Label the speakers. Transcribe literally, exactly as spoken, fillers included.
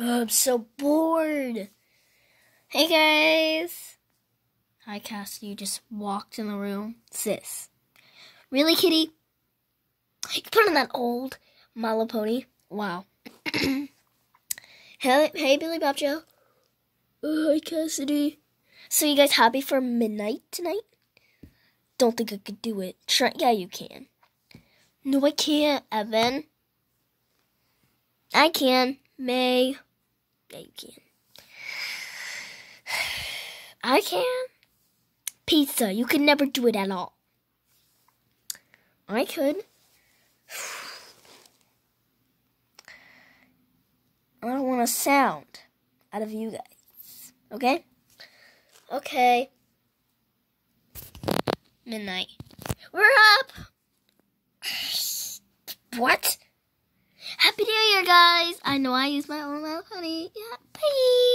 Speaker 1: Oh, I'm so bored. Hey guys. Hi Cassidy, you just walked in the room. Sis. Really, kitty? You put on that old My Little Pony? Wow. hey, hey, Billy Bob Joe. Oh, hi Cassidy. So you guys happy for midnight tonight? Don't think I could do it. Try, yeah, you can. No, I can't, Evan. I can. May. Yeah, you can. I can. Pizza, you could never do it at all. I could. I don't want a sound out of you guys. Okay? Okay. Midnight. We're up! What? Happy New Year, guys! I know I use my own little pony. Yeah, bye!